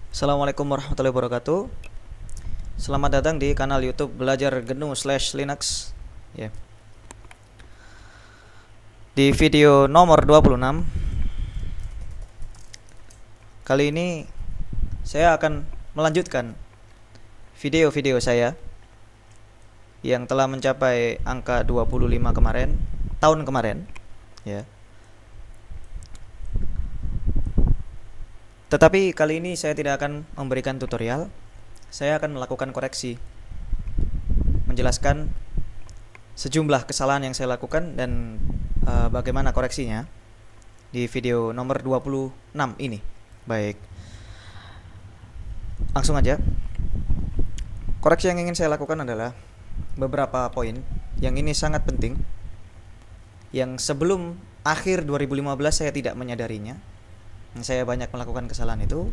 Assalamualaikum warahmatullahi wabarakatuh. Selamat datang di kanal YouTube Belajar GNU/Linux. Ya. Di video nomor 26 kali ini saya akan melanjutkan video-video saya yang telah mencapai angka 25 tahun kemarin, ya. Tetapi kali ini saya tidak akan memberikan tutorial. Saya akan melakukan koreksi, menjelaskan sejumlah kesalahan yang saya lakukan dan bagaimana koreksinya di video nomor 26 ini. Baik, langsung aja. Koreksi yang ingin saya lakukan adalah beberapa poin yang ini sangat penting, yang sebelum akhir 2015 saya tidak menyadarinya. Saya banyak melakukan kesalahan itu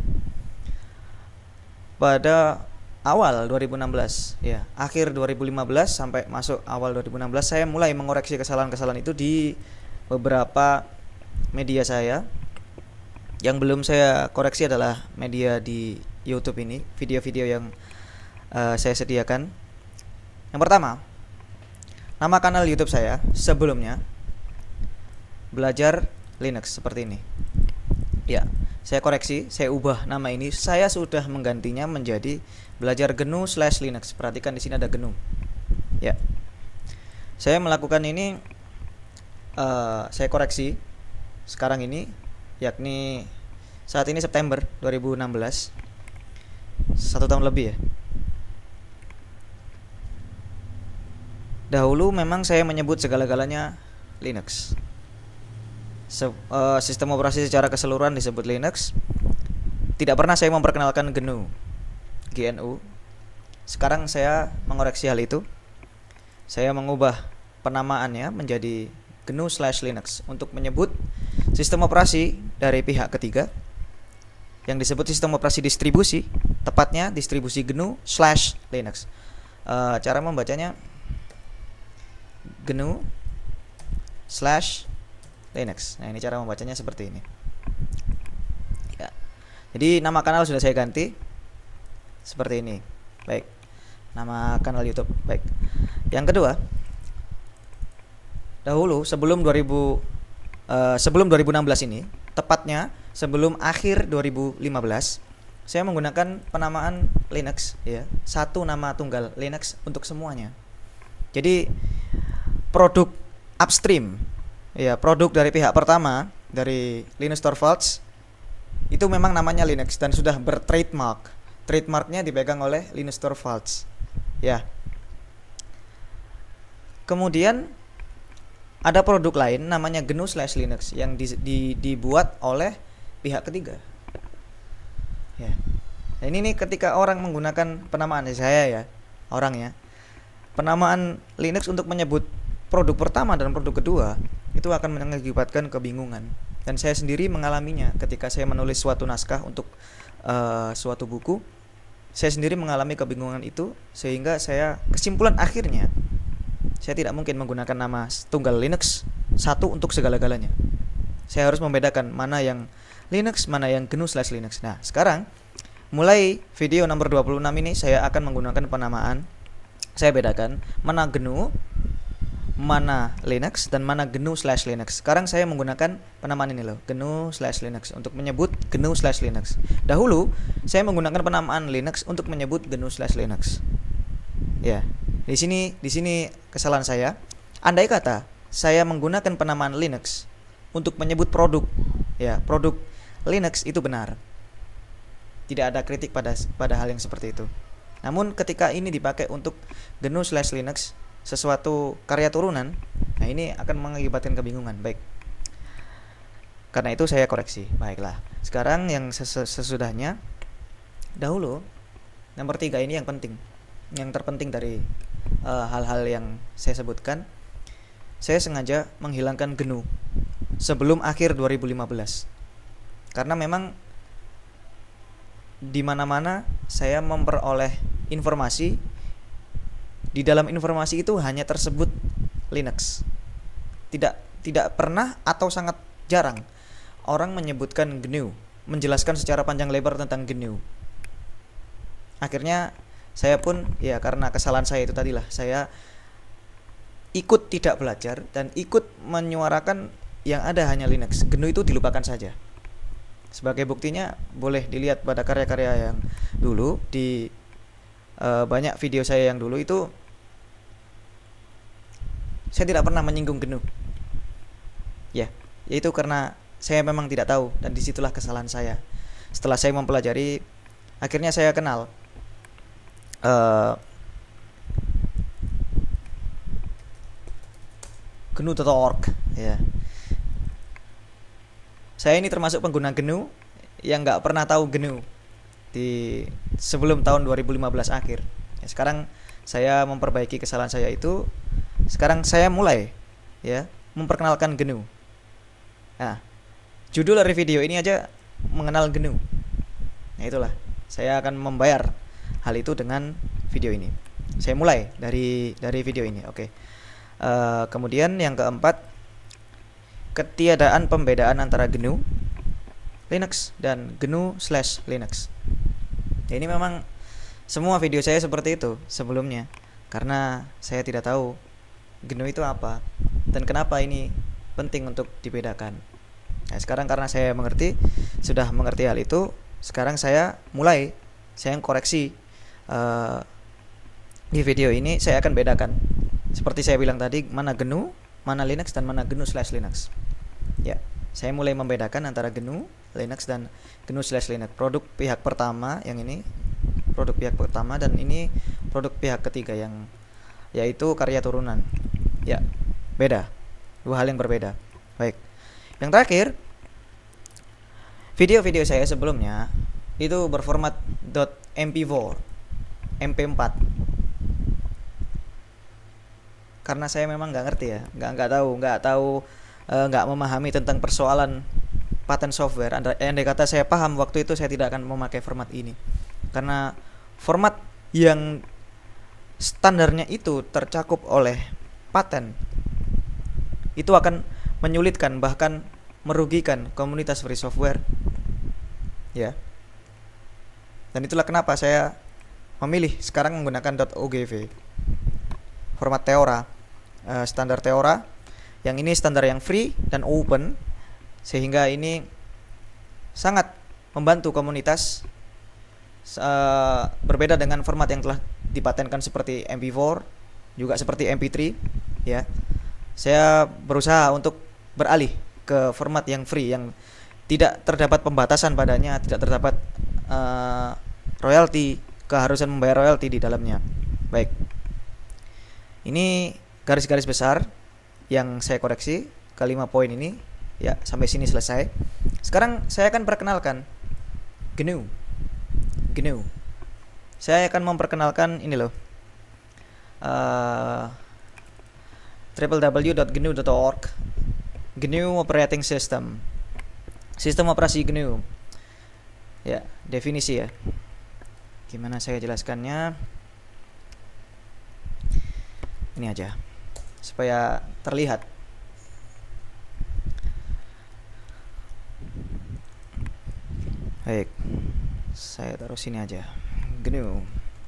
pada awal 2016, ya, akhir 2015 sampai masuk awal 2016 saya mulai mengoreksi kesalahan-kesalahan itu di beberapa media saya. Yang belum saya koreksi adalah media di YouTube ini, video-video yang saya sediakan. Yang pertama, nama kanal YouTube saya sebelumnya Belajar Linux seperti ini. Ya, saya koreksi, saya ubah nama ini. Saya sudah menggantinya menjadi Belajar GNU/Linux. Perhatikan di sini ada GNU. Ya, saya melakukan ini, saya koreksi sekarang ini, yakni saat ini September 2016, 1 tahun lebih ya. Dahulu memang saya menyebut segala-galanya Linux. Sistem operasi secara keseluruhan disebut Linux. Tidak pernah saya memperkenalkan GNU. Sekarang saya mengoreksi hal itu. Saya mengubah penamaannya menjadi GNU/Linux untuk menyebut sistem operasi dari pihak ketiga yang disebut sistem operasi distribusi, tepatnya distribusi GNU/Linux. Cara membacanya GNU/Linux. Nah, ini cara membacanya seperti ini. Ya. Jadi nama kanal sudah saya ganti seperti ini. Baik. Nama kanal YouTube. Baik. Yang kedua, dahulu sebelum 2016 ini, tepatnya sebelum akhir 2015, saya menggunakan penamaan Linux, ya. Satu nama tunggal Linux untuk semuanya. Jadi produk upstream, ya, produk dari pihak pertama dari Linus Torvalds itu memang namanya Linux dan sudah bertrademark. Trademarknya dipegang oleh Linus Torvalds, ya. Kemudian ada produk lain namanya GNU/Linux yang dibuat oleh pihak ketiga, ya. Nah, ini nih ketika orang menggunakan penamaan saya, ya, orangnya penamaan Linux untuk menyebut produk pertama dan produk kedua itu akan mengakibatkan kebingungan, dan saya sendiri mengalaminya ketika saya menulis suatu naskah untuk suatu buku. Saya sendiri mengalami kebingungan itu, sehingga saya kesimpulan akhirnya saya tidak mungkin menggunakan nama tunggal Linux satu untuk segala-galanya. Saya harus membedakan mana yang Linux, mana yang GNU/Linux. Nah, sekarang mulai video nomor 26 ini saya akan menggunakan penamaan. Saya bedakan mana GNU, mana Linux, dan mana GNU/Linux. Sekarang saya menggunakan penamaan ini loh, GNU/Linux untuk menyebut GNU/Linux. Dahulu saya menggunakan penamaan Linux untuk menyebut GNU/Linux. Ya, di sini kesalahan saya. Andai kata saya menggunakan penamaan Linux untuk menyebut produk, ya, produk Linux, itu benar. Tidak ada kritik pada hal yang seperti itu. Namun ketika ini dipakai untuk GNU/Linux, sesuatu karya turunan, nah ini akan mengakibatkan kebingungan. Baik, karena itu saya koreksi. Baiklah, sekarang yang sesudahnya, dahulu nomor 3 ini yang penting, yang terpenting dari hal-hal yang saya sebutkan. Saya sengaja menghilangkan GNU sebelum akhir 2015 karena memang di mana-mana saya memperoleh informasi. Di dalam informasi itu hanya tersebut Linux. Tidak pernah atau sangat jarang orang menyebutkan GNU, menjelaskan secara panjang lebar tentang GNU. akhirnya saya pun ya karena kesalahan saya itu tadilah, saya ikut tidak belajar dan ikut menyuarakan yang ada hanya Linux. GNU itu dilupakan saja. Sebagai buktinya boleh dilihat pada karya-karya yang dulu di banyak video saya yang dulu itu saya tidak pernah menyinggung GNU. Ya, yaitu karena saya memang tidak tahu dan disitulah kesalahan saya. Setelah saya mempelajari, akhirnya saya kenal GNU.org ya. Saya ini termasuk pengguna GNU yang nggak pernah tahu GNU di sebelum tahun 2015 akhir. Ya, sekarang saya memperbaiki kesalahan saya itu. Sekarang saya mulai ya memperkenalkan GNU. Nah, judul dari video ini aja mengenal GNU. Nah, itulah saya akan membayar hal itu dengan video ini. Saya mulai dari video ini. Oke. Kemudian yang keempat, ketiadaan pembedaan antara GNU Linux dan GNU/Linux. Ya, ini memang semua video saya seperti itu sebelumnya, karena saya tidak tahu GNU itu apa dan kenapa ini penting untuk dibedakan. Nah, sekarang karena saya sudah mengerti hal itu, sekarang saya koreksi di video ini. Saya akan bedakan seperti saya bilang tadi, mana GNU, mana Linux, dan mana GNU/Linux. Ya, saya mulai membedakan antara GNU, Linux, dan GNU/Linux. Produk pihak pertama yang ini, produk pihak pertama, dan ini produk pihak ketiga yang yaitu karya turunan. Ya, beda. Dua hal yang berbeda. Baik. Yang terakhir, video-video saya sebelumnya itu berformat .mp4, mp4. Karena saya memang nggak ngerti ya, nggak memahami tentang persoalan paten software. Andai kata saya paham waktu itu, saya tidak akan memakai format ini, karena format yang standarnya itu tercakup oleh paten itu akan menyulitkan, bahkan merugikan komunitas free software ya. Dan itulah kenapa saya memilih sekarang menggunakan .ogv, format Theora, standar Theora. Yang ini standar yang free dan open, sehingga ini sangat membantu komunitas, berbeda dengan format yang telah dipatenkan seperti MP4, juga seperti MP3 ya. Saya berusaha untuk beralih ke format yang free, yang tidak terdapat pembatasan padanya, tidak terdapat royalti, keharusan membayar royalti di dalamnya. Baik, ini garis-garis besar yang saya koreksi ke 5 poin ini ya. Sampai sini selesai. Sekarang saya akan perkenalkan GNU. Saya akan memperkenalkan ini loh, www.gnu.org, GNU Operating System, sistem operasi GNU ya. Definisi ya, gimana saya jelaskannya, ini aja supaya terlihat. Baik, saya taruh sini aja. GNU,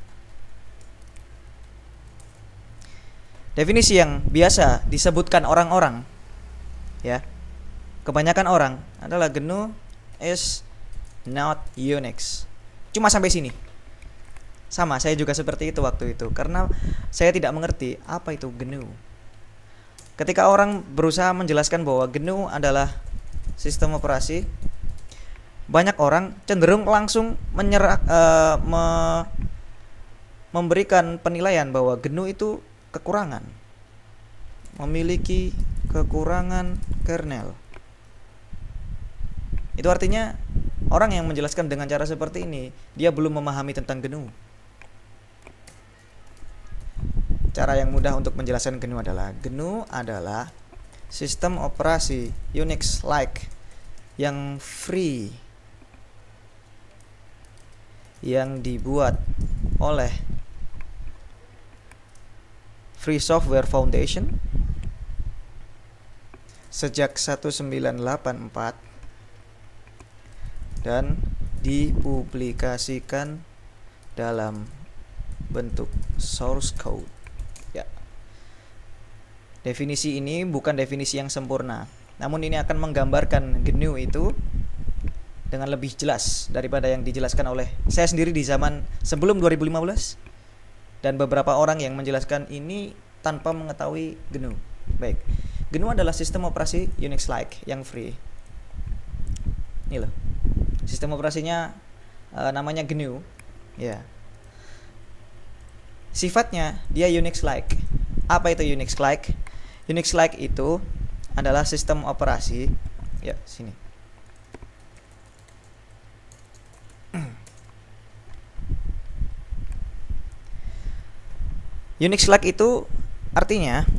definisi yang biasa disebutkan orang-orang ya, kebanyakan orang adalah GNU is not Unix. Cuma sampai sini. Sama, saya juga seperti itu waktu itu, karena saya tidak mengerti apa itu GNU. Ketika orang berusaha menjelaskan bahwa GNU adalah sistem operasi, banyak orang cenderung langsung memberikan penilaian bahwa GNU itu kekurangan, memiliki kekurangan kernel. Itu artinya orang yang menjelaskan dengan cara seperti ini, dia belum memahami tentang GNU. Cara yang mudah untuk menjelaskan GNU adalah sistem operasi Unix-like yang free, yang dibuat oleh Free Software Foundation sejak 1984 dan dipublikasikan dalam bentuk source code. Ya. Definisi ini bukan definisi yang sempurna, namun ini akan menggambarkan GNU itu dengan lebih jelas daripada yang dijelaskan oleh saya sendiri di zaman sebelum 2015 dan beberapa orang yang menjelaskan ini tanpa mengetahui GNU. Baik, GNU adalah sistem operasi Unix-like yang free. Ini loh, sistem operasinya namanya GNU. Ya. Sifatnya dia Unix-like. Apa itu Unix-like? Unix-like itu adalah sistem operasi. Ya, sini. Unix-like itu artinya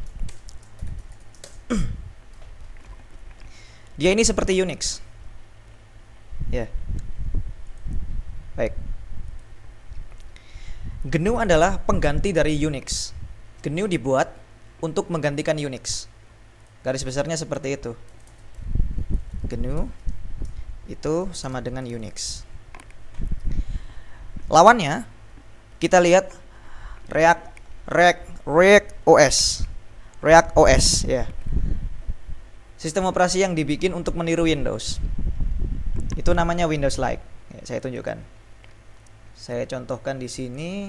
dia ini seperti Unix. Ya. Baik. GNU adalah pengganti dari Unix. GNU dibuat untuk menggantikan Unix. Garis besarnya seperti itu. GNU itu sama dengan Unix. Lawannya kita lihat React OS ya. Sistem operasi yang dibikin untuk meniru Windows. Itu namanya Windows-like. Ya, saya tunjukkan. Saya contohkan di sini.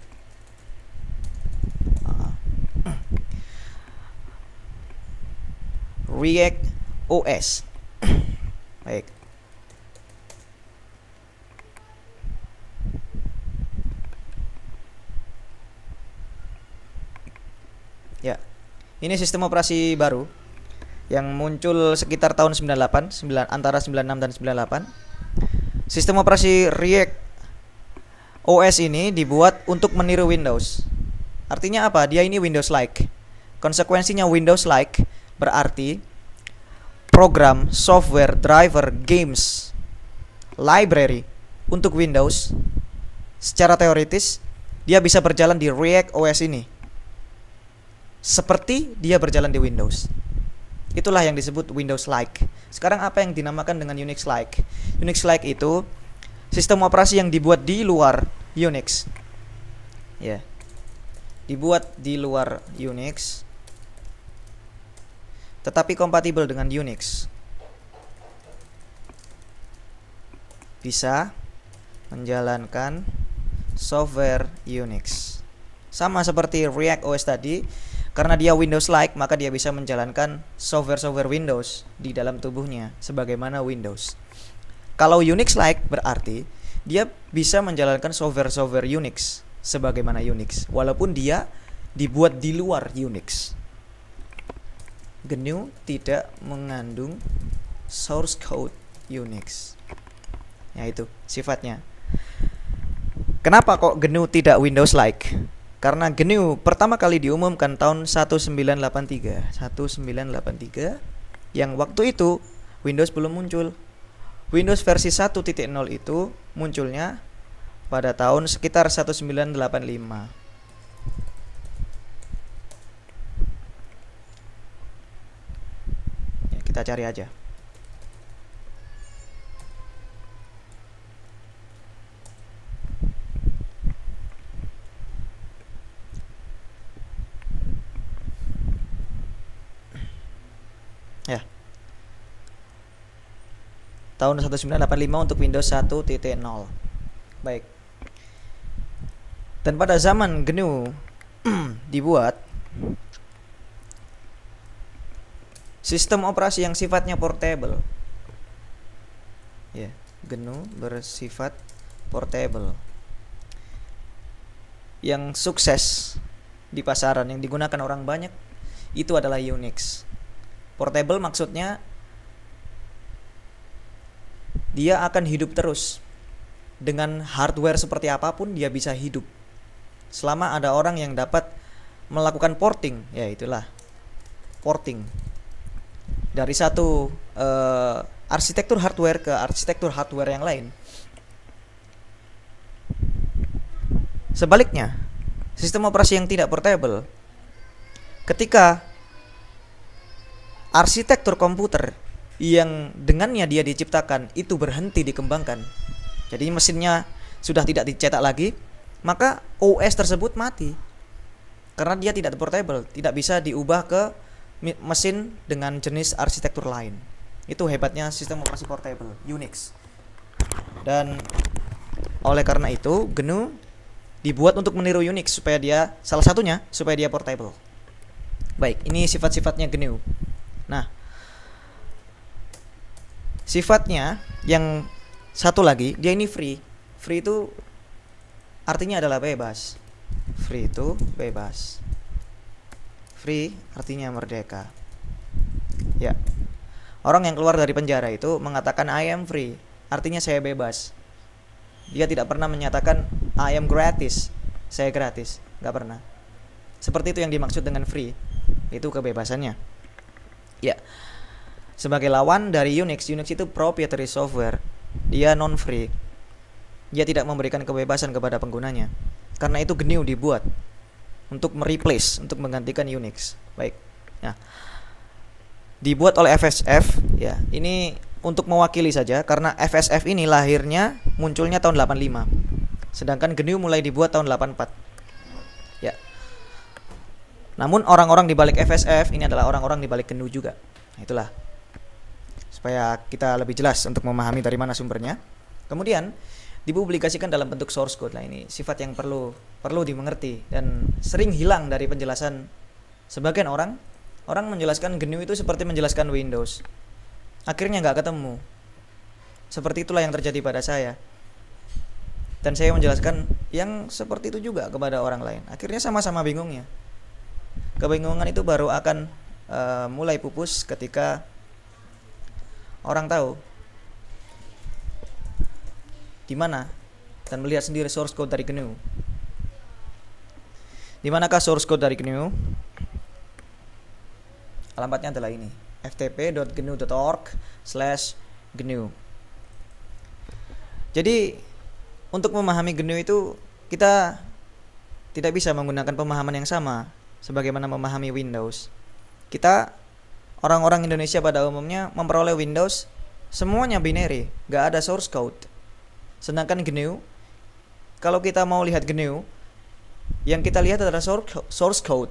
React OS. Baik. Ya. Ini sistem operasi baru yang muncul sekitar tahun 98, antara 96 dan 98. Sistem operasi React OS ini dibuat untuk meniru Windows. Artinya apa? Dia ini Windows-like. Konsekuensinya Windows-like berarti program, software, driver, games, library untuk Windows secara teoritis dia bisa berjalan di React OS ini seperti dia berjalan di Windows. Itulah yang disebut Windows-like. Sekarang apa yang dinamakan dengan Unix-like? Unix-like itu sistem operasi yang dibuat di luar Unix. Ya. Dibuat di luar Unix tetapi kompatibel dengan Unix. Bisa menjalankan software Unix. Sama seperti React OS tadi, karena dia Windows-like, maka dia bisa menjalankan software-software Windows di dalam tubuhnya sebagaimana Windows. Kalau Unix-like berarti dia bisa menjalankan software-software Unix sebagaimana Unix, walaupun dia dibuat di luar Unix. GNU tidak mengandung source code Unix. Ya, itu sifatnya. Kenapa kok GNU tidak Windows-like? Karena GNU pertama kali diumumkan tahun 1983 yang waktu itu Windows belum muncul. Windows versi 1.0 itu munculnya pada tahun sekitar 1985. Ya, kita cari aja. Ya. Tahun 1985 untuk Windows 1.0. Baik. Dan pada zaman GNU dibuat sistem operasi yang sifatnya portable. Ya, GNU bersifat portable. Yang sukses di pasaran yang digunakan orang banyak itu adalah Unix. Portable maksudnya dia akan hidup terus. Dengan hardware seperti apapun dia bisa hidup. Selama ada orang yang dapat melakukan porting, ya itulah porting. Dari satu arsitektur hardware ke arsitektur hardware yang lain. Sebaliknya, sistem operasi yang tidak portable, ketika arsitektur komputer yang dengannya dia diciptakan itu berhenti dikembangkan. Jadi mesinnya sudah tidak dicetak lagi, maka OS tersebut mati. Karena dia tidak portable, tidak bisa diubah ke mesin dengan jenis arsitektur lain. Itu hebatnya sistem operasi portable Unix. Dan oleh karena itu GNU dibuat untuk meniru Unix supaya dia, salah satunya supaya dia portable. Baik, ini sifat-sifatnya GNU. Nah, sifatnya yang satu lagi, dia ini free. Free itu artinya adalah bebas. Free itu bebas. Free artinya merdeka. Ya. Orang yang keluar dari penjara itu mengatakan I am free, artinya saya bebas. Dia tidak pernah menyatakan I am gratis, saya gratis, nggak pernah. Seperti itu yang dimaksud dengan free, itu kebebasannya. Ya. Sebagai lawan dari Unix, Unix itu proprietary software, dia non free. Dia tidak memberikan kebebasan kepada penggunanya. Karena itu GNU dibuat untuk mereplace, untuk menggantikan Unix. Baik. Nah, dibuat oleh FSF, ya. Ini untuk mewakili saja karena FSF ini lahirnya munculnya tahun 85. Sedangkan GNU mulai dibuat tahun 84. Ya. Namun orang-orang di balik FSF ini adalah orang-orang di balik GNU juga. Nah, itulah. Supaya kita lebih jelas untuk memahami dari mana sumbernya. Kemudian dipublikasikan dalam bentuk source code. Nah, ini sifat yang perlu dimengerti dan sering hilang dari penjelasan sebagian orang. Orang menjelaskan GNU itu seperti menjelaskan Windows. Akhirnya nggak ketemu. Seperti itulah yang terjadi pada saya. Dan saya menjelaskan yang seperti itu juga kepada orang lain. Akhirnya sama-sama bingungnya. Kebingungan itu baru akan mulai pupus ketika orang tahu di mana dan melihat sendiri source code dari GNU. Di manakah source code dari GNU? Alamatnya adalah ini, ftp.gnu.org/GNU. Jadi untuk memahami GNU itu kita tidak bisa menggunakan pemahaman yang sama sebagaimana memahami Windows. Kita orang-orang Indonesia pada umumnya memperoleh Windows semuanya binary, gak ada source code. Sedangkan GNU, kalau kita mau lihat GNU, yang kita lihat adalah source code.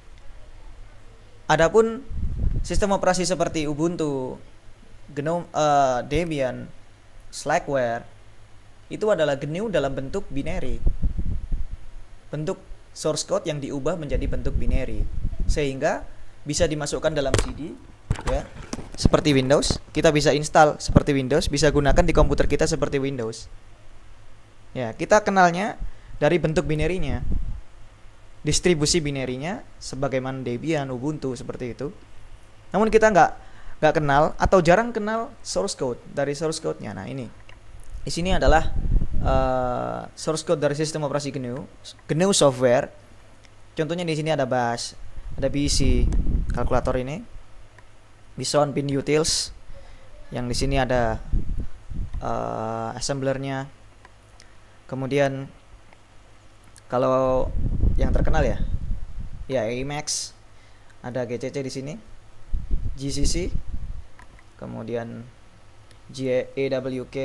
Adapun sistem operasi seperti Ubuntu, GNOME, Debian, Slackware, itu adalah GNU dalam bentuk binary. Bentuk source code yang diubah menjadi bentuk binary, sehingga bisa dimasukkan dalam CD, ya, seperti Windows. Kita bisa install seperti Windows, bisa gunakan di komputer kita seperti Windows. Ya, kita kenalnya dari bentuk binary-nya, distribusi binary-nya, sebagaimana Debian, Ubuntu seperti itu. Namun kita nggak kenal atau jarang kenal source code dari source code-nya. Nah, ini di sini adalah source code dari sistem operasi GNU software. Contohnya di sini ada bash, ada BC, kalkulator ini, Bison pin utils, yang di sini ada assemblernya. Kemudian kalau yang terkenal ya Emacs, ada GCC di sini, GCC, kemudian GAWK,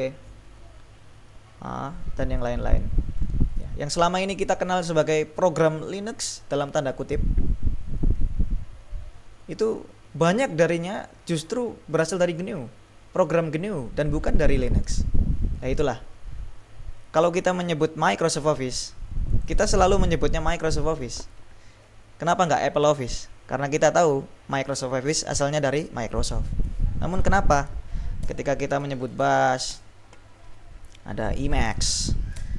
dan yang lain-lain. Yang selama ini kita kenal sebagai program Linux dalam tanda kutip, itu banyak darinya justru berasal dari GNU, program GNU, dan bukan dari Linux. Nah, itulah. Kalau kita menyebut Microsoft Office, kita selalu menyebutnya Microsoft Office. Kenapa nggak Apple Office? Karena kita tahu Microsoft Office asalnya dari Microsoft. Namun kenapa ketika kita menyebut bash, ada Emacs,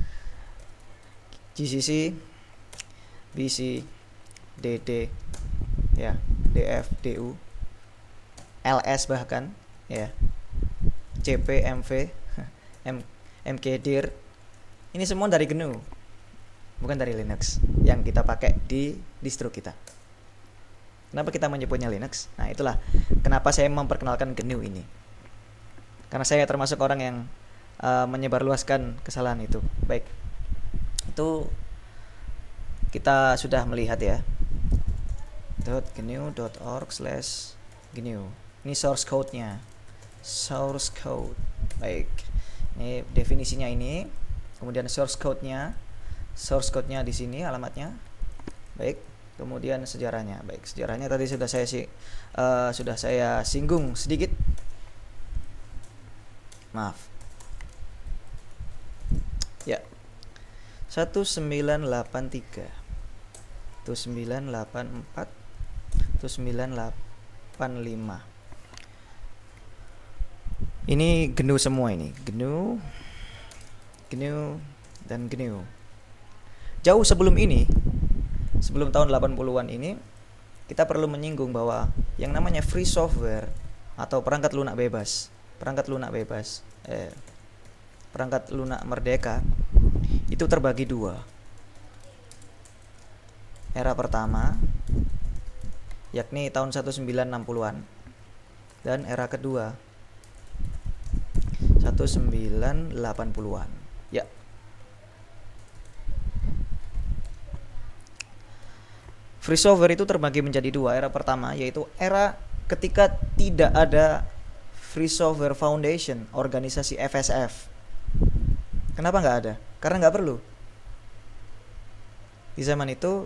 GCC, BC, DD, ya, DF, DU, LS bahkan, ya, CP, MV, MKDIR, ini semua dari GNU, bukan dari Linux yang kita pakai di distro kita. Kenapa kita menyebutnya Linux? Nah, itulah kenapa saya memperkenalkan GNU ini. Karena saya termasuk orang yang menyebarluaskan kesalahan itu. Baik, itu kita sudah melihat ya, .gnu.org/GNU. Ini source code-nya. Source code. Baik. Ini definisinya ini. Kemudian source code-nya di sini alamatnya. Baik, kemudian sejarahnya. Baik, sejarahnya tadi sudah saya singgung sedikit. Maaf. Ya. 1983. 1984. 1985. Ini GNU semua ini. GNU dan GNU. Jauh sebelum ini, sebelum tahun 80-an ini, kita perlu menyinggung bahwa yang namanya free software atau perangkat lunak merdeka itu terbagi dua. Era pertama yakni tahun 1960-an dan era kedua 1980-an. Ya. Free software itu terbagi menjadi dua. Era pertama yaitu era ketika tidak ada Free Software Foundation, organisasi FSF. Kenapa nggak ada? Karena nggak perlu. Di zaman itu,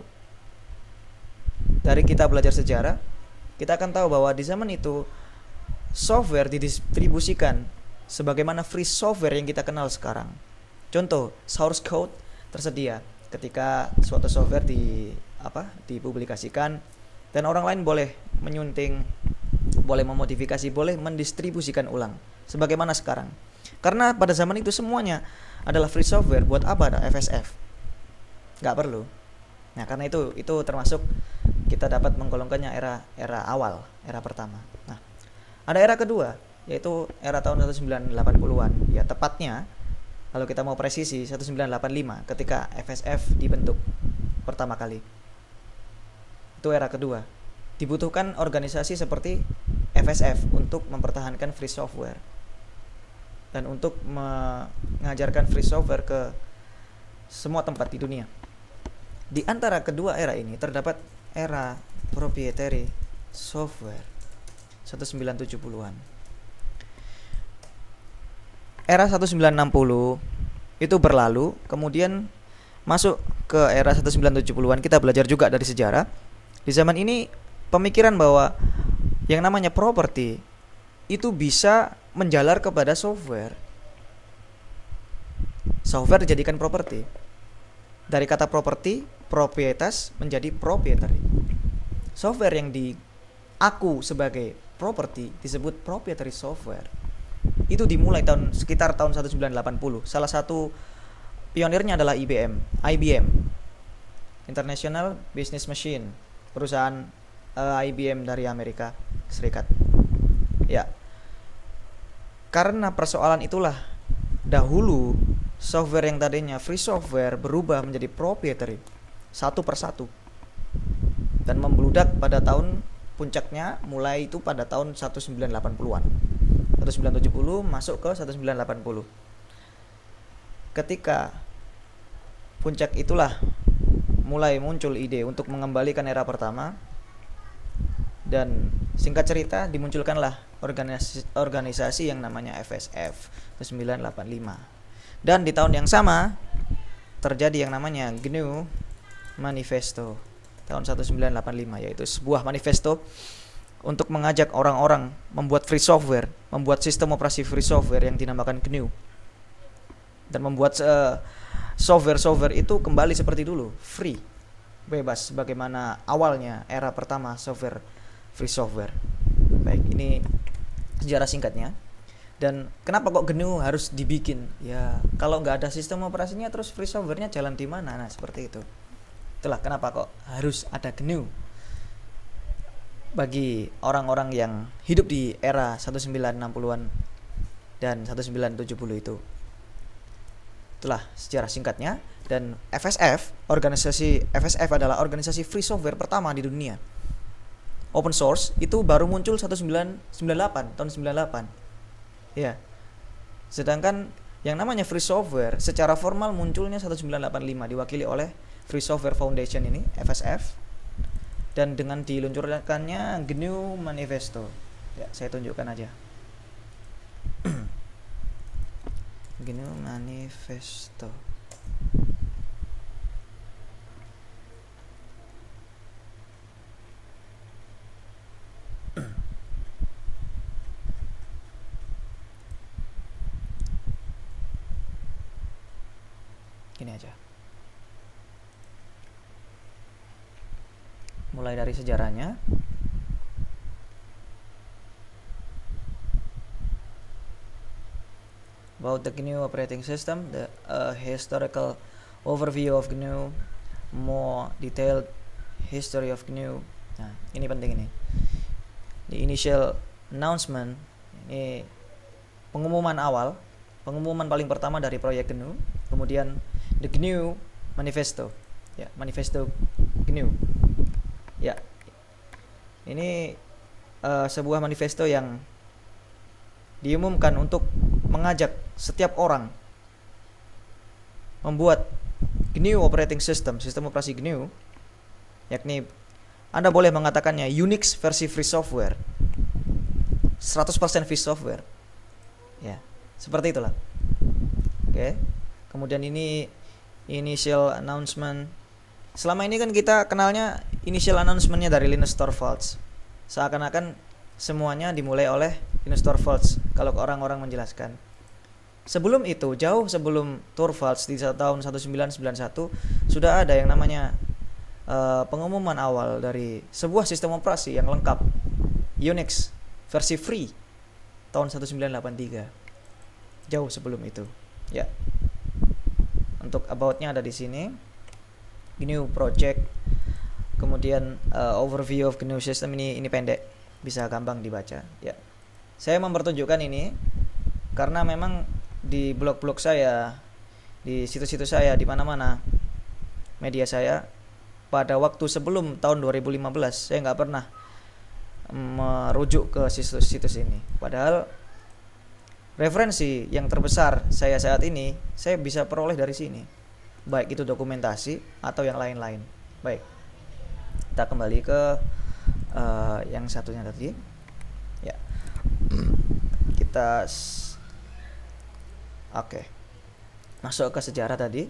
dari kita belajar sejarah, kita akan tahu bahwa di zaman itu software didistribusikan sebagaimana free software yang kita kenal sekarang. Contoh, source code tersedia ketika suatu software dipublikasikan dan orang lain boleh menyunting, boleh memodifikasi, boleh mendistribusikan ulang sebagaimana sekarang. Karena pada zaman itu semuanya adalah free software, buat apa ada FSF? Nggak perlu. Nah, karena itu termasuk kita dapat menggolongkannya era awal, era pertama. Nah, ada era kedua, yaitu era tahun 1980-an. Ya, tepatnya kalau kita mau presisi 1985 ketika FSF dibentuk pertama kali. Itu era kedua. Dibutuhkan organisasi seperti FSF untuk mempertahankan free software dan untuk mengajarkan free software ke semua tempat di dunia. Di antara kedua era ini terdapat era proprietary software 1970-an. Era 1960 itu berlalu, kemudian masuk ke era 1970-an. Kita belajar juga dari sejarah. Di zaman ini pemikiran bahwa yang namanya properti itu bisa menjalar kepada software. Software dijadikan properti. Dari kata properti, proprietas menjadi proprietary. Software yang diaku sebagai properti disebut proprietary software. Itu dimulai sekitar tahun 1980. Salah satu pionirnya adalah IBM, International Business Machine, perusahaan IBM dari Amerika Serikat. Ya. Karena persoalan itulah dahulu software yang tadinya free software berubah menjadi proprietary satu persatu dan membludak pada tahun puncaknya mulai itu pada tahun 1980-an. 1970 masuk ke 1980. Ketika puncak itulah mulai muncul ide untuk mengembalikan era pertama, dan singkat cerita dimunculkanlah organisasi yang namanya FSF 1985. Dan di tahun yang sama terjadi yang namanya GNU Manifesto tahun 1985, yaitu sebuah manifesto untuk mengajak orang-orang membuat free software, membuat sistem operasi free software yang dinamakan GNU, dan membuat software itu kembali seperti dulu, free, bebas, bagaimana awalnya era pertama software free software. Baik, ini sejarah singkatnya. Dan kenapa kok GNU harus dibikin? Ya, kalau nggak ada sistem operasinya, terus free software-nya jalan di mana? Nah, seperti itu. Itulah kenapa kok harus ada GNU. Bagi orang-orang yang hidup di era 1960-an dan 1970 itu. Itulah sejarah singkatnya. Dan organisasi FSF adalah organisasi free software pertama di dunia. Open source itu baru muncul 1998, tahun 98. Ya. Sedangkan yang namanya free software secara formal munculnya 1985, diwakili oleh Free Software Foundation ini, FSF. Dan dengan diluncurkannya GNU Manifesto. Ya, saya tunjukkan aja. GNU manifesto. Gini aja. Mulai dari sejarahnya. About the GNU operating system, the historical overview of GNU, more detailed history of GNU. Nah, ini penting ini. The initial announcement, ini pengumuman awal, pengumuman paling pertama dari proyek GNU. Kemudian the GNU manifesto, ya, manifesto GNU. Ya, ini sebuah manifesto yang diumumkan untuk mengajak setiap orang membuat GNU operating system, sistem operasi GNU, yakni Anda boleh mengatakannya Unix versi free software, 100% free software, ya, seperti itulah. Oke. Kemudian ini initial announcement. Selama ini kan kita kenalnya initial announcement-nya dari Linus Torvalds, seakan-akan semuanya dimulai oleh Linus Torvalds kalau orang-orang menjelaskan. Sebelum itu, jauh sebelum Torvalds di tahun 1991 sudah ada yang namanya pengumuman awal dari sebuah sistem operasi yang lengkap, Unix versi free tahun 1983. Jauh sebelum itu, ya. Untuk about-nya ada di sini. GNU project, kemudian overview of GNU system, ini pendek, bisa gampang dibaca, ya. Saya mempertunjukkan ini karena memang di blog-blog saya, di situs-situs saya, di mana-mana media saya, pada waktu sebelum tahun 2015 saya nggak pernah merujuk ke situs-situs ini. Padahal referensi yang terbesar saya saat ini saya bisa peroleh dari sini, baik itu dokumentasi atau yang lain-lain. Baik, kita kembali ke yang satunya tadi, ya. Kita Oke. Masuk ke sejarah tadi.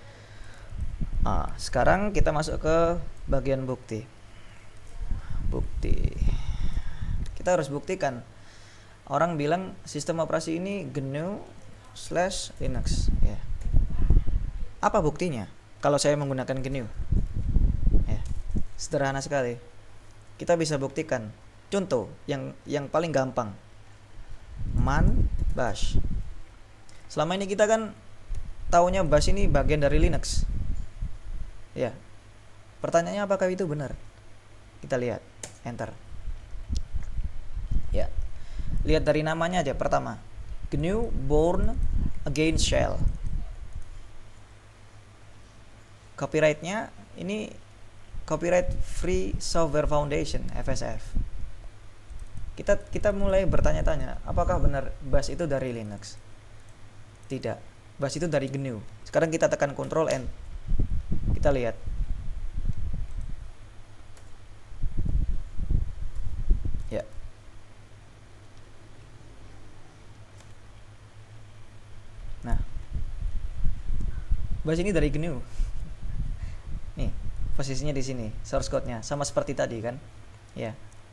Sekarang kita masuk ke bagian bukti. Bukti. Kita harus buktikan. Orang bilang sistem operasi ini GNU/Linux, ya. Apa buktinya? Kalau saya menggunakan GNU, ya, sederhana sekali. Kita bisa buktikan. Contoh yang paling gampang, man bash. Selama ini kita kan taunya bash ini bagian dari Linux, ya. Pertanyaannya apakah itu benar? Kita lihat, enter, ya. Lihat dari namanya aja. Pertama, GNU Born Against Shell. Copyrightnya ini Copyright Free Software Foundation, FSF. Kita mulai bertanya-tanya, apakah benar bash itu dari Linux? Tidak, bash itu dari GNU. Sekarang kita tekan Ctrl N, kita lihat. Ya. Nah, bash ini dari GNU. Nih, posisinya di sini, source code-nya sama seperti tadi kan? Ya.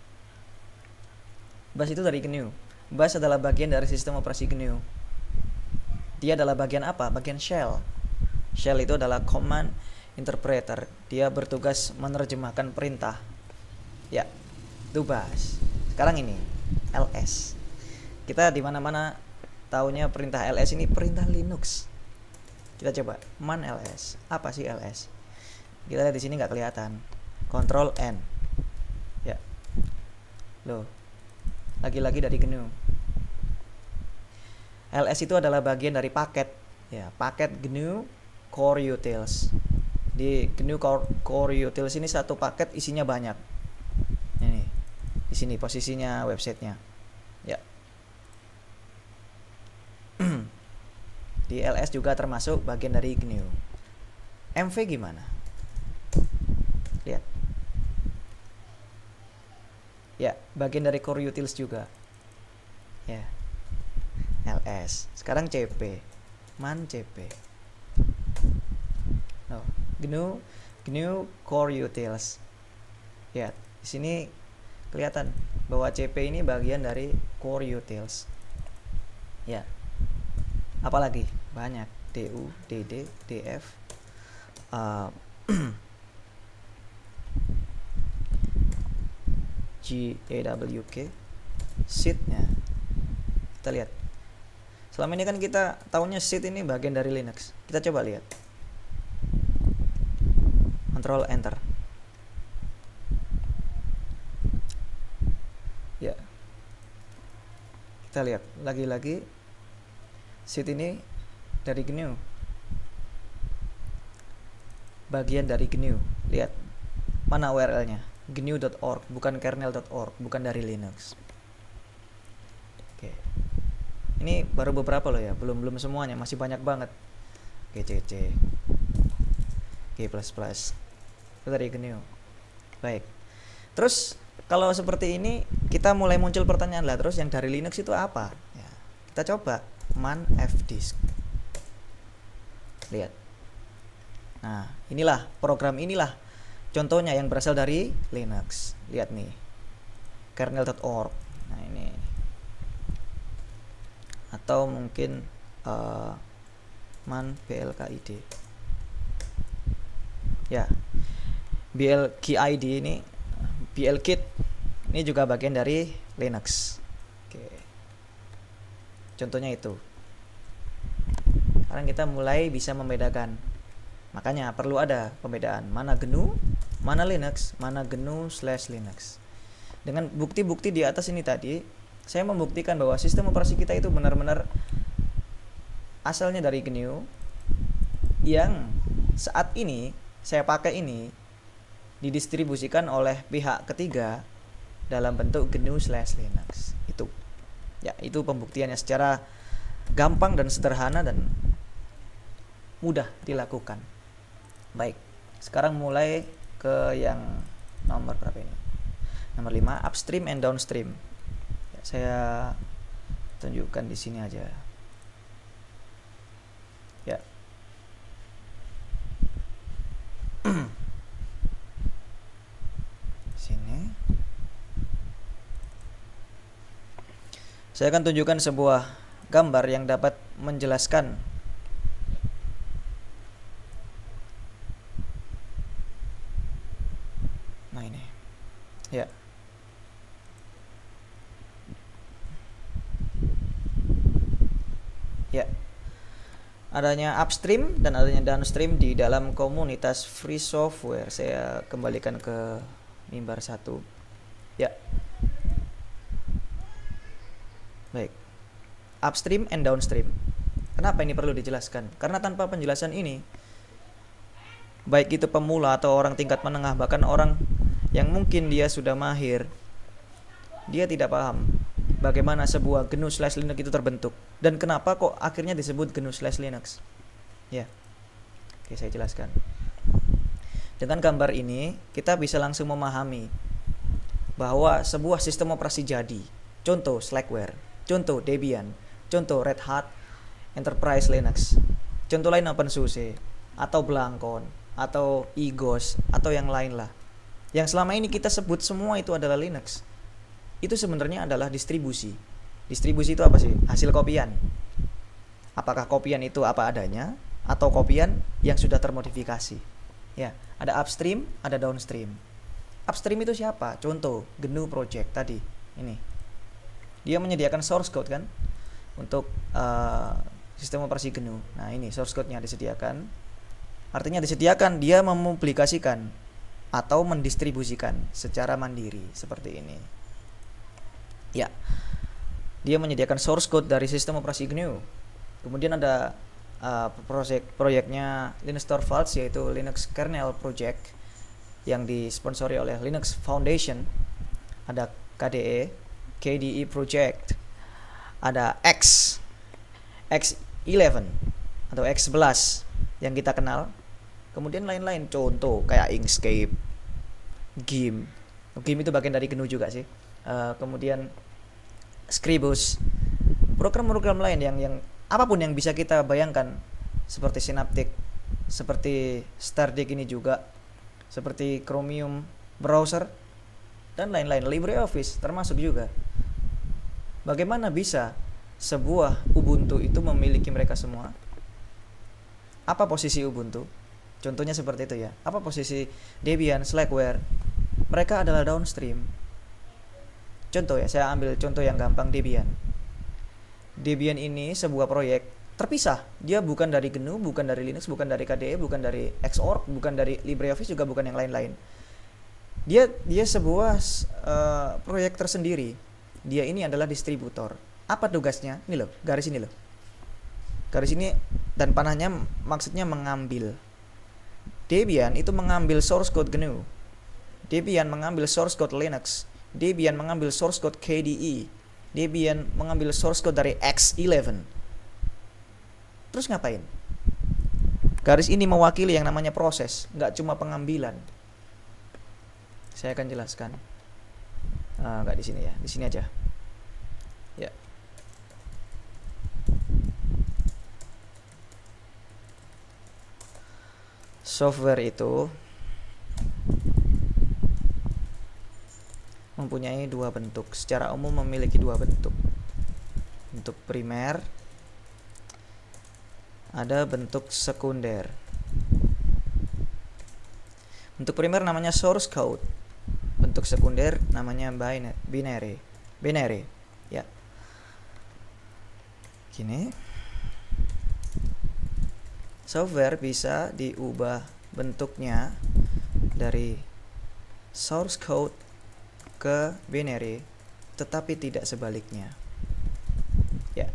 Bash itu dari GNU. Bash adalah bagian dari sistem operasi GNU. Dia adalah bagian apa? Bagian shell. Shell itu adalah command interpreter. Dia bertugas menerjemahkan perintah. Ya, itu bash. Sekarang ini ls. Kita di mana-mana taunya perintah ls ini perintah Linux. Kita coba man ls. Apa sih ls? Kita lihat di sini nggak kelihatan. Ctrl N. Ya. Loh. Lagi-lagi dari GNU. ls itu adalah bagian dari paket, ya, paket GNU Core Utils. Di GNU Core Utils ini satu paket isinya banyak. Ini di sini posisinya websitenya, ya. Di ls juga termasuk bagian dari GNU. MV gimana? Lihat, ya, bagian dari Core Utils juga, ya. ls. Sekarang CP. man cp. No, GNU core utils. Ya, di sini kelihatan bahwa cp ini bagian dari core utils. Ya. Apalagi banyak du, dd, df, GAWK, seed-nya. Kita lihat. Selama ini kan kita tahunya seed ini bagian dari Linux. Kita coba lihat. Control Enter. Ya. Kita lihat lagi-lagi seed ini dari GNU. Bagian dari GNU. Lihat. Mana URL-nya? GNU.org, bukan kernel.org, bukan dari Linux. Oke. Ini baru beberapa loh ya, belum semuanya, masih banyak banget. GCC, G++, itu dari GNU. Baik. Terus kalau seperti ini kita mulai muncul pertanyaan lah, terus yang dari Linux itu apa? Ya, kita coba man fdisk. Lihat. Nah, inilah program inilah contohnya yang berasal dari Linux. Lihat nih, kernel.org. Nah ini, atau mungkin man blkid. Ya, blkid ini, blkit ini juga bagian dari Linux. Oke, contohnya itu. Sekarang kita mulai bisa membedakan. Makanya perlu ada pembedaan mana GNU, mana Linux, mana GNU/Linux. Dengan bukti-bukti di atas ini tadi, saya membuktikan bahwa sistem operasi kita itu benar-benar asalnya dari GNU, yang saat ini saya pakai ini didistribusikan oleh pihak ketiga dalam bentuk GNU/Linux. Itu. Ya, itu pembuktiannya secara gampang dan sederhana dan mudah dilakukan. Baik, sekarang mulai ke yang nomor berapa ini? Nomor 5, upstream and downstream. Ya, saya tunjukkan di sini aja. Ya. Sini. Saya akan tunjukkan sebuah gambar yang dapat menjelaskan ya. Ya. Adanya upstream dan adanya downstream di dalam komunitas free software. Saya kembalikan ke mimbar 1. Ya. Baik. Upstream and downstream. Kenapa ini perlu dijelaskan? Karena tanpa penjelasan ini, baik itu pemula atau orang tingkat menengah, bahkan orang yang mungkin dia sudah mahir, dia tidak paham bagaimana sebuah GNU/Linux itu terbentuk dan kenapa kok akhirnya disebut GNU/Linux. Ya, oke, saya jelaskan. Dengan gambar ini kita bisa langsung memahami bahwa sebuah sistem operasi jadi, contoh Slackware, contoh Debian, contoh Red Hat Enterprise Linux, contoh lain OpenSUSE atau Blancon atau Igos atau yang lain lah. Yang selama ini kita sebut semua itu adalah Linux. Itu sebenarnya adalah distribusi. Distribusi itu apa sih? Hasil kopian. Apakah kopian itu apa adanya atau kopian yang sudah termodifikasi? Ya, ada upstream, ada downstream. Upstream itu siapa? Contoh GNU Project tadi. Ini. Dia menyediakan source code kan untuk sistem operasi GNU. Nah, ini source code-nya disediakan. Artinya disediakan, dia mempublikasikan atau mendistribusikan secara mandiri seperti ini. Ya, dia menyediakan source code dari sistem operasi GNU. Kemudian ada proyeknya Linus Torvalds, yaitu Linux Kernel Project yang disponsori oleh Linux Foundation. Ada KDE Project, ada X11 atau X11 yang kita kenal. Kemudian lain-lain, contoh kayak Inkscape, GIMP itu bagian dari GNU juga sih. Kemudian Scribus, program-program lain yang apapun yang bisa kita bayangkan, seperti Synaptic, seperti Stardisk ini juga, seperti Chromium browser dan lain-lain, LibreOffice termasuk juga. Bagaimana bisa sebuah Ubuntu itu memiliki mereka semua? Apa posisi Ubuntu? Contohnya seperti itu ya. Apa posisi Debian, Slackware? Mereka adalah downstream. Contoh ya, saya ambil contoh yang gampang, Debian. Debian ini sebuah proyek terpisah. Dia bukan dari GNU, bukan dari Linux, bukan dari KDE, bukan dari Xorg, bukan dari LibreOffice, juga bukan yang lain-lain. Dia sebuah proyek tersendiri. Dia ini adalah distributor. Apa tugasnya? Ini loh, garis ini loh. Garis ini dan panahnya maksudnya mengambil. Debian itu mengambil source code GNU. Debian mengambil source code Linux. Debian mengambil source code KDE. Debian mengambil source code dari X11. Terus ngapain? Garis ini mewakili yang namanya proses, nggak cuma pengambilan. Saya akan jelaskan. Nggak di sini ya, di sini aja. Ya. Software itu mempunyai dua bentuk. Secara umum memiliki dua bentuk. Bentuk primer, ada bentuk sekunder. Bentuk primer namanya source code. Bentuk sekunder namanya binary. Ya. Gini. Software bisa diubah bentuknya dari source code ke binary, tetapi tidak sebaliknya. Ya.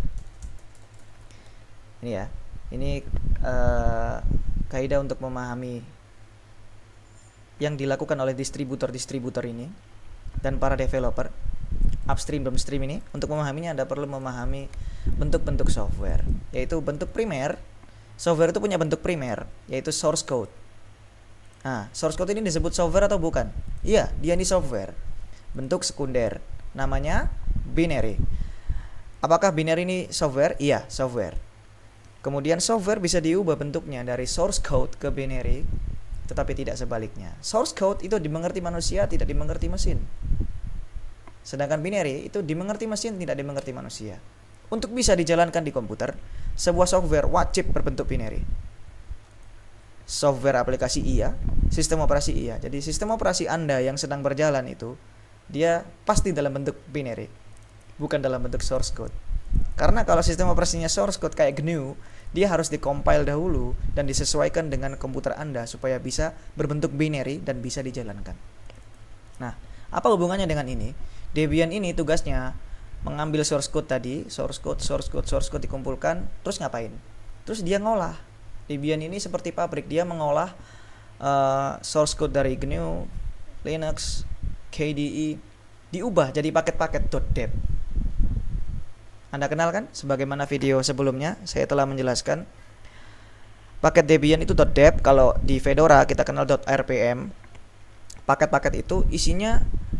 Ini ya. Ini kaidah untuk memahami yang dilakukan oleh distributor ini dan para developer upstream downstream ini. Untuk memahaminya Anda perlu memahami bentuk-bentuk software, yaitu bentuk primer. Software itu punya bentuk primer, yaitu source code. Nah, source code ini disebut software atau bukan? Iya, dia ini software. Bentuk sekunder namanya binary. Apakah binary ini software? Iya, software. Kemudian software bisa diubah bentuknya dari source code ke binary, tetapi tidak sebaliknya. Source code itu dimengerti manusia, tidak dimengerti mesin. Sedangkan binary itu dimengerti mesin, tidak dimengerti manusia. Untuk bisa dijalankan di komputer, sebuah software wajib berbentuk binary. Software aplikasi iya, sistem operasi iya. Jadi sistem operasi Anda yang sedang berjalan itu, dia pasti dalam bentuk binary, bukan dalam bentuk source code. Karena kalau sistem operasinya source code kayak GNU, dia harus dikompil dahulu dan disesuaikan dengan komputer Anda supaya bisa berbentuk binary dan bisa dijalankan. Nah, apa hubungannya dengan ini? Debian ini tugasnya mengambil source code tadi, source code dikumpulkan, terus ngapain? Terus dia ngolah. Debian ini seperti pabrik, dia mengolah source code dari GNU, Linux, KDE, diubah jadi paket-paket .deb. Anda kenal kan? Sebagaimana video sebelumnya saya telah menjelaskan, paket Debian itu .deb. Kalau di Fedora kita kenal .rpm. Paket-paket itu isinya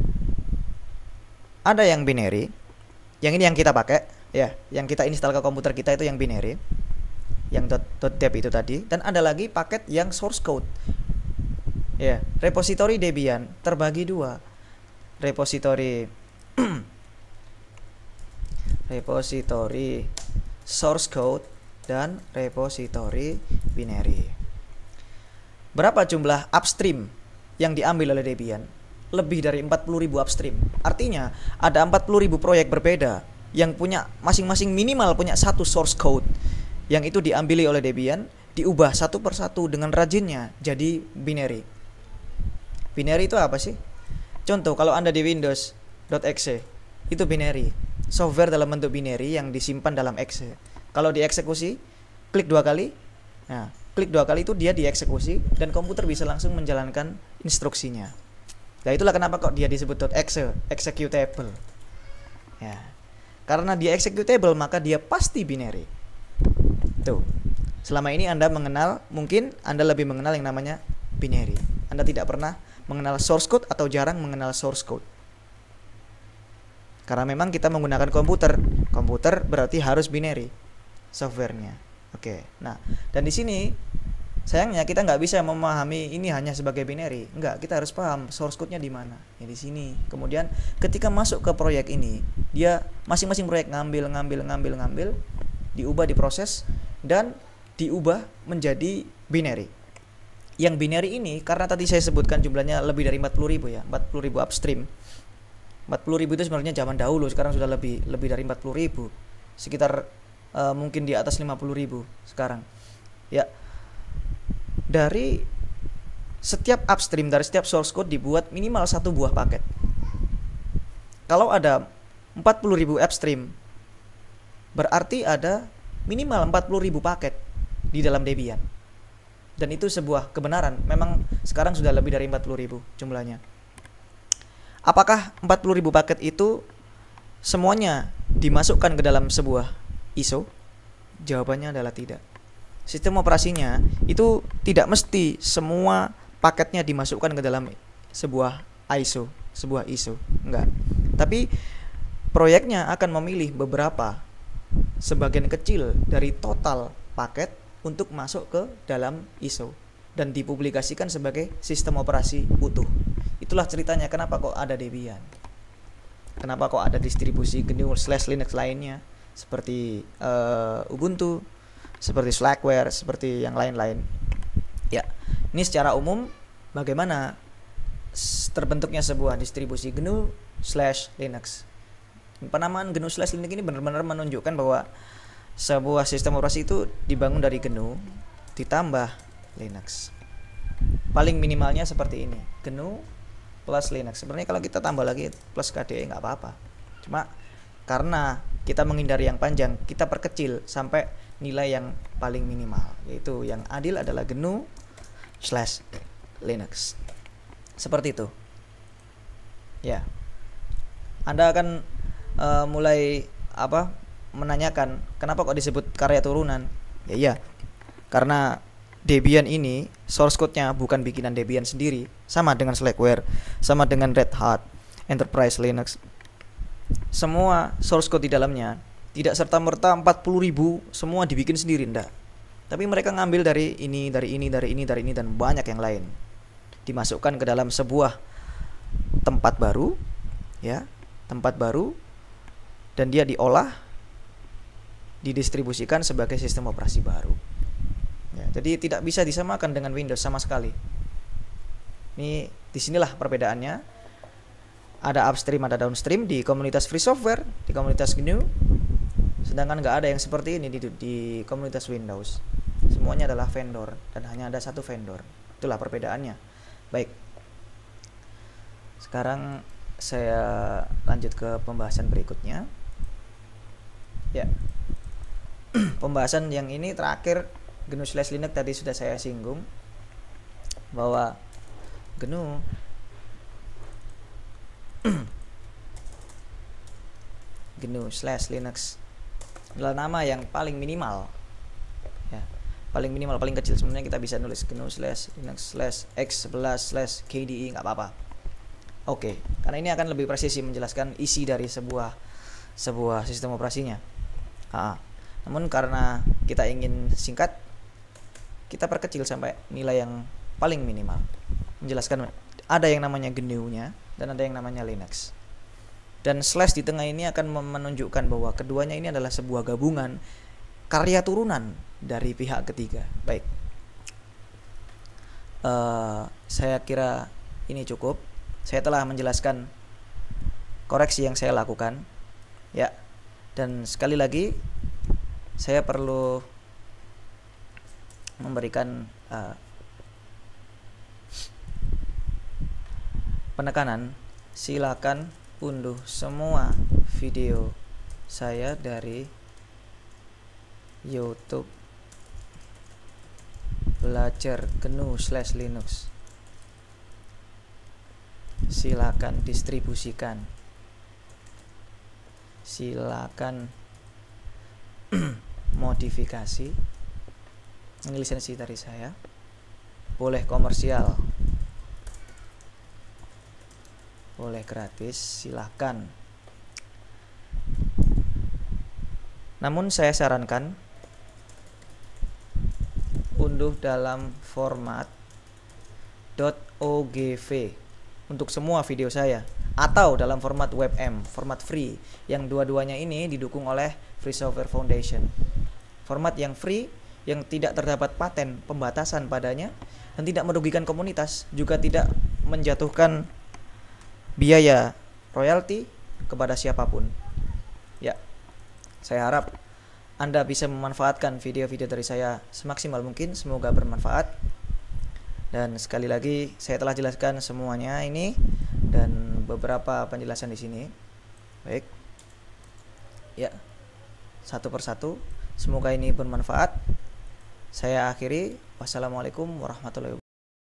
ada yang binary. Yang ini yang kita pakai, ya, yang kita install ke komputer kita itu yang binary, yang .deb itu tadi. Dan ada lagi paket yang source code. Ya, repository Debian terbagi dua, repository source code dan repository binary. Berapa jumlah upstream yang diambil oleh Debian? Lebih dari 40.000 upstream. Artinya ada 40.000 proyek berbeda yang punya masing-masing minimal punya satu source code, yang itu diambil oleh Debian, diubah satu persatu dengan rajinnya jadi binary. Binary itu apa sih? Contoh, kalau Anda di Windows .exe itu binary, software dalam bentuk binary yang disimpan dalam exe. Kalau dieksekusi, klik dua kali. Nah, klik dua kali itu dia dieksekusi dan komputer bisa langsung menjalankan instruksinya. Nah, itulah kenapa kok dia disebut .exe, executable. Ya. Karena dia executable, maka dia pasti binary. Tuh. Selama ini Anda mengenal, mungkin Anda lebih mengenal yang namanya binary. Anda tidak pernah mengenal source code atau jarang mengenal source code. Karena memang kita menggunakan komputer. Komputer berarti harus binary. softwarenya. Oke. Nah, dan di sini sayangnya kita nggak bisa memahami ini hanya sebagai binary. Enggak, kita harus paham source code-nya di mana. Ya di sini. Kemudian ketika masuk ke proyek ini, dia masing-masing proyek ngambil, diubah, diproses dan diubah menjadi binary. Yang binary ini karena tadi saya sebutkan jumlahnya lebih dari 40.000 ya, 40.000 upstream. 40.000 itu sebenarnya zaman dahulu, sekarang sudah lebih dari 40.000. Sekitar mungkin di atas 50.000 sekarang. Ya. Dari setiap upstream, dari setiap source code dibuat minimal 1 buah paket. Kalau ada 40.000 upstream, berarti ada minimal 40.000 paket di dalam Debian. Dan itu sebuah kebenaran. Memang sekarang sudah lebih dari 40.000 jumlahnya. Apakah 40.000 paket itu semuanya dimasukkan ke dalam sebuah ISO? Jawabannya adalah tidak. Sistem operasinya itu tidak mesti semua paketnya dimasukkan ke dalam sebuah ISO, enggak. Tapi proyeknya akan memilih beberapa sebagian kecil dari total paket untuk masuk ke dalam ISO dan dipublikasikan sebagai sistem operasi utuh. Itulah ceritanya kenapa kok ada Debian. Kenapa kok ada distribusi GNU/Linux lainnya seperti Ubuntu, seperti Slackware, seperti yang lain-lain. Ya, ini secara umum bagaimana terbentuknya sebuah distribusi GNU/Linux. Penamaan GNU/Linux ini benar-benar menunjukkan bahwa sebuah sistem operasi itu dibangun dari GNU ditambah Linux. Paling minimalnya seperti ini, GNU plus Linux. Sebenarnya kalau kita tambah lagi plus KDE nggak apa-apa. Cuma karena kita menghindari yang panjang, kita perkecil sampai nilai yang paling minimal, yaitu yang adil adalah GNU/Linux. Seperti itu. Ya. Anda akan mulai menanyakan kenapa kok disebut karya turunan? Ya iya. Karena Debian ini source code-nya bukan bikinan Debian sendiri, sama dengan Slackware, sama dengan Red Hat, Enterprise Linux. Semua source code di dalamnya tidak serta-merta 40.000 semua dibikin sendiri, enggak. Tapi mereka ngambil dari ini dan banyak yang lain. Dimasukkan ke dalam sebuah tempat baru, ya, dan dia diolah, didistribusikan sebagai sistem operasi baru. Ya, jadi tidak bisa disamakan dengan Windows sama sekali. Ini disinilah perbedaannya. Ada upstream, ada downstream di komunitas free software, di komunitas GNU. Sedangkan nggak ada yang seperti ini di komunitas Windows. Semuanya adalah vendor dan hanya ada satu vendor. Itulah perbedaannya. Baik. Sekarang saya lanjut ke pembahasan berikutnya. Ya. Pembahasan yang ini terakhir GNU/Linux tadi sudah saya singgung bahwa GNU/Linux adalah nama yang paling minimal, ya, paling kecil. Sebenarnya kita bisa nulis GNU/Linux/x11/kde nggak apa-apa. Oke, karena ini akan lebih presisi menjelaskan isi dari sebuah sistem operasinya. Namun karena kita ingin singkat, kita perkecil sampai nilai yang paling minimal. Menjelaskan ada yang namanya GNU-nya dan ada yang namanya Linux. Dan slash di tengah ini akan menunjukkan bahwa keduanya ini adalah sebuah gabungan karya turunan dari pihak ketiga. Baik. Saya kira ini cukup. Saya telah menjelaskan koreksi yang saya lakukan. Ya. Dan sekali lagi saya perlu memberikan penekanan. Silakan unduh semua video saya dari YouTube belajar GNU/Linux. Silakan distribusikan. Silakan modifikasi. Ini lisensi dari saya. Boleh komersial, boleh gratis, silahkan. Namun saya sarankan unduh dalam format .ogv untuk semua video saya, atau dalam format WebM, format free, yang dua-duanya ini didukung oleh Free Software Foundation. Format yang free, yang tidak terdapat paten pembatasan padanya, dan tidak merugikan komunitas, juga tidak menjatuhkan biaya royalti kepada siapapun. Ya, saya harap Anda bisa memanfaatkan video-video dari saya semaksimal mungkin. Semoga bermanfaat. Dan sekali lagi saya telah jelaskan semuanya ini dan beberapa penjelasan di sini. Baik. Ya. Satu persatu. Semoga ini bermanfaat. Saya akhiri. Wassalamualaikum warahmatullahi wabarakatuh.